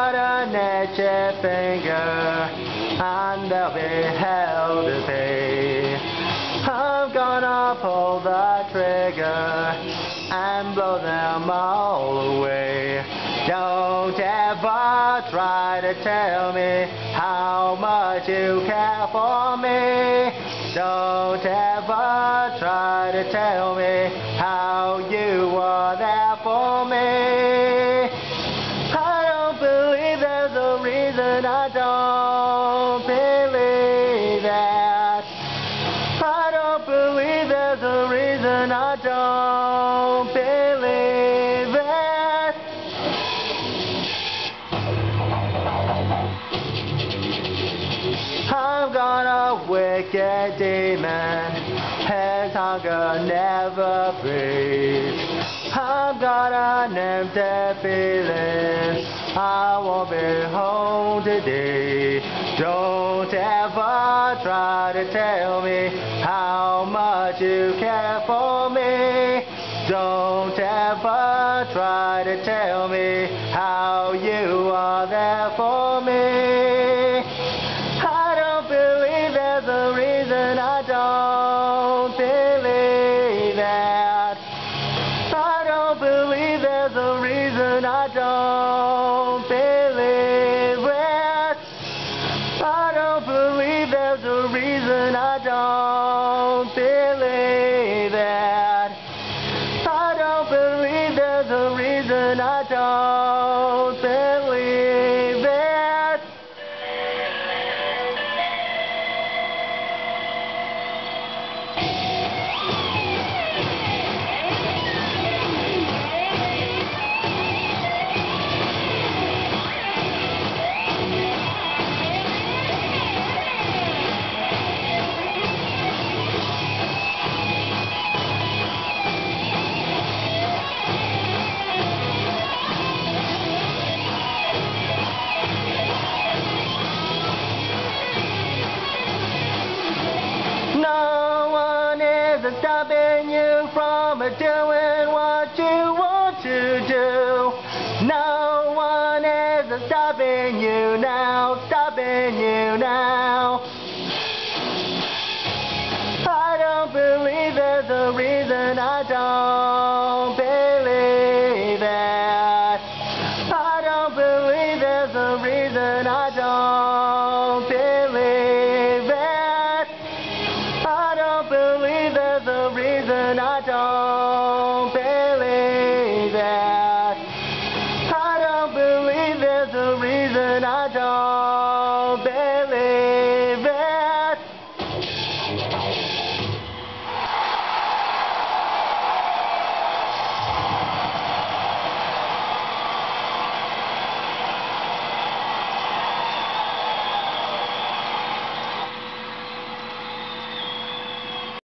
got an itchy finger, and they'll be hell to pay. I'm gonna pull the trigger and blow them all away. Don't ever try to tell me how much you care for me. Don't ever try to tell me how you are there for me. I don't believe there's a reason. I don't believe that. I don't believe there's a reason. I don't believe it. I've got a wicked demon, his hunger never breathes. I've got an empty feeling, I won't be home today. Don't ever try to tell me how much you care for me. Don't ever try to tell me how you are there for me. I don't believe there's a reason. I don't believe that. I don't believe there's a reason. I don't believe it. I don't believe there's a reason. I don't believe that. I don't believe there's a reason. I don't believe it. No one is stopping you from doing what you want to do. No one is stopping you now, stopping you now. I don't believe there's a reason. I don't believe it. I don't believe there's a reason.